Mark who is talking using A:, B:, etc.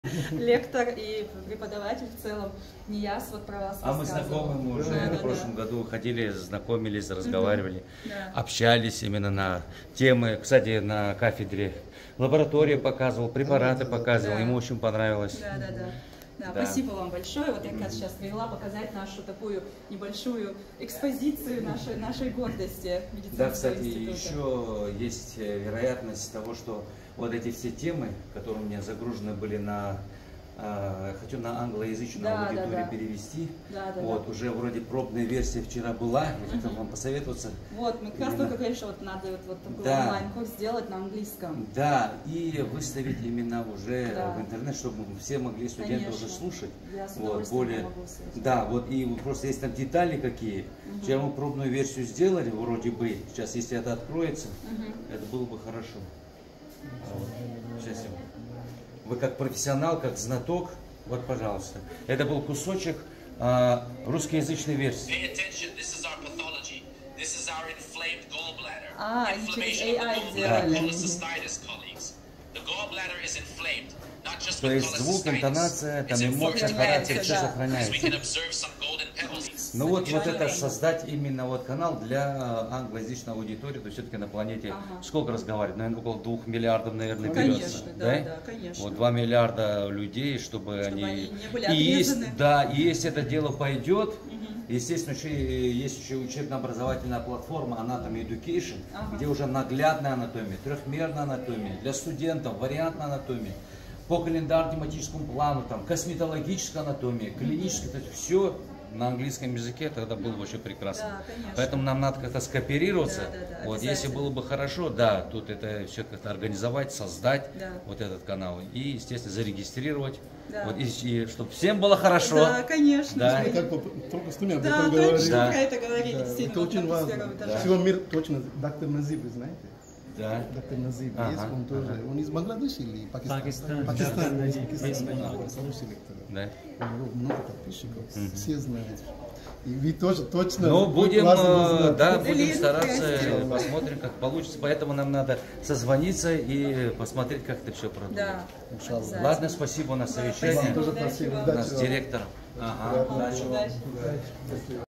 A: лектор и преподаватель в целом. Нияз вот про вас
B: А мы
A: рассказывал.
B: знакомы, мы уже в прошлом году ходили, знакомились, разговаривали,
A: Да.
B: общались именно на темы. Кстати, на кафедре лаборатории показывал, препараты показывал,
A: Да.
B: ему очень понравилось.
A: Да,
B: Да.
A: спасибо вам большое. Вот я как раз сейчас привела показать нашу такую небольшую экспозицию нашей гордости медицинского
B: Да, кстати,
A: института.
B: еще есть вероятность того, что вот эти все темы, которые у меня загружены были хочу на англоязычную аудиторию перевести. Вот, уже вроде пробная версия вчера была, я хотел вам посоветоваться.
A: Вот, мы как раз только говорили, что вот надо вот такой онлайн-курс сделать на английском.
B: Да, и выставить именно уже в интернет, чтобы все могли, студенты уже слушать.
A: Я с
B: Вот,
A: удовольствием могу.
B: да, вот и просто есть там детали какие. Вчера мы пробную версию сделали, вроде бы. Сейчас, если это откроется, это было бы хорошо. Вот. Сейчас вы как профессионал, как знаток, вот, пожалуйста. Это был кусочек русскоязычной версии.
A: Через AI делали.
B: То есть звук, интонация, там эмоция, характер, все сохраняется. Ну вот это создать именно вот канал для англоязычной аудитории, то есть все-таки на планете сколько разговаривает? Наверное, около 2 миллиардов, наверное, берется.
A: Да, конечно.
B: Вот 2 миллиарда людей, чтобы они
A: не были отрезаны.
B: И если это дело пойдет, естественно, есть еще учебно-образовательная платформа Anatomy Education, где уже наглядная анатомия, трехмерная анатомия, для студентов вариантная анатомия, по календарно-тематическому плану, там, косметологическая анатомия, клиническая, то есть все на английском языке, тогда было бы вообще прекрасно.
A: Да,
B: поэтому нам надо как-то скооперироваться. Вот, если
A: обязательно.
B: было бы хорошо, да, тут это все как-то организовать, создать вот этот канал и, естественно, зарегистрировать. Вот, и чтобы всем было хорошо.
A: Да, конечно.
B: Да.
C: Мы как бы только с двумя об
A: Да,
C: этом
A: точно,
C: говорили.
A: про это говорили.
C: Да,
A: Действительно,
C: это
A: вот
C: очень важно.
A: атмосфера этажа.
C: Всего мир точно. Доктор Назиб, вы знаете?
B: Да.
C: Доктор Назиб есть, он тоже. Он из Бангладеша или Пакистана?
D: Пакистан.
C: Хороший лектор.
B: Да.
C: У него много подписчиков, все знают. И вы тоже точно.
B: Ну, будем
A: Блин,
B: стараться,
A: красиво.
B: посмотрим, как получится. Поэтому нам надо созвониться и посмотреть, как это все продумать.
A: Да.
B: Ладно, спасибо, у нас совещание.
C: Тоже спасибо.
B: У нас директор.
A: Удачи.